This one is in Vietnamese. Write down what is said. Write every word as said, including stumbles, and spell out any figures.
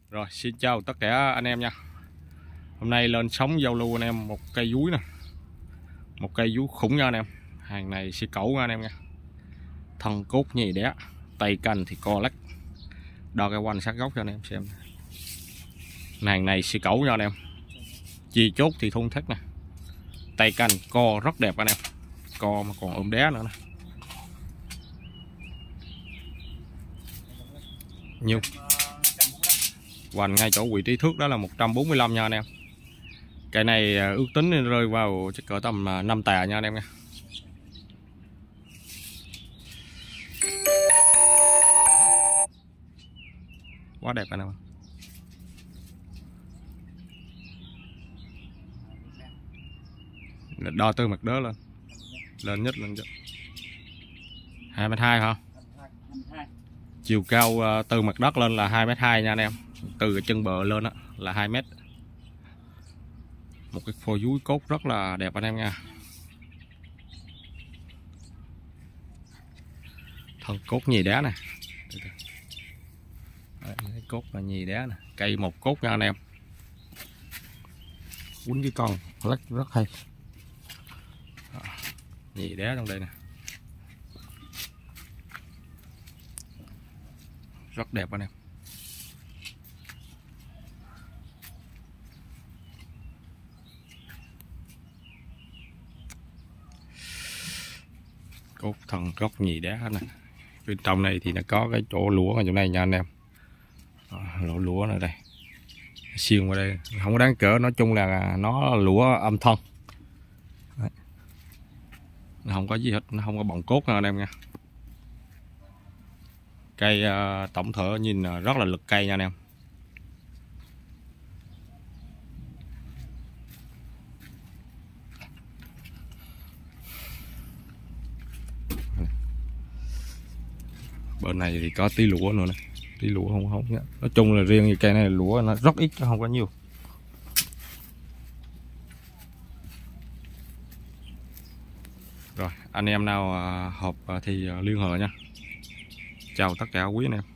Rồi, xin chào tất cả anh em nha. Hôm nay lên sóng giao lưu anh em một cây dúi nè. Một cây dúi khủng nha anh em. Hàng này xì cẩu nha anh em nha. Thân cốt nhì đé, tay canh thì co lắc. Đo cái quan sát góc cho anh em xem. Hàng này xì cẩu nha anh em. Chi chốt thì thun thắt nè. Tay canh co rất đẹp anh em. Co mà còn ôm đé nữa nè. Nhiêu? Hoành ngay chỗ vị trí thước đó là một trăm bốn mươi lăm nha anh em. Cái này ước tính rơi vào chắc cỡ tầm năm tà nha anh em nha. Quá đẹp anh em. Đo từ mặt đớ lên. Lên nhất lên nhất. hai mét hai hả? Chiều cao từ mặt đất lên là hai mét hai nha anh em. Từ cái chân bờ lên đó là hai mét. Một cái phôi dúi cốt rất là đẹp anh em nha. Thân cốt nhì đá nè. Đấy, cốt là nhì đá nè. Cây một cốt nha anh em. Quýnh cái con lắc rất hay. Nhì đá trong đây nè. Rất đẹp anh em. Cốt thần gốc nhì đá nè. Bên trong này thì nó có cái chỗ lúa ở chỗ này nha anh em. Lỗ lúa này đây. Xiên qua đây không có đáng cỡ, nói chung là nó là lúa âm thân. Đấy. Nó không có gì hết, nó không có bọng cốt nha anh em nha. Cây uh, tổng thể nhìn rất là lực cây nha anh em. Bên này thì có tí lúa nữa nè. Tí lúa không không nhá. Nói chung là riêng cái cây này lúa nó rất ít chứ không có nhiều. Rồi anh em nào hợp thì liên hệ nha. Chào tất cả quý anh em.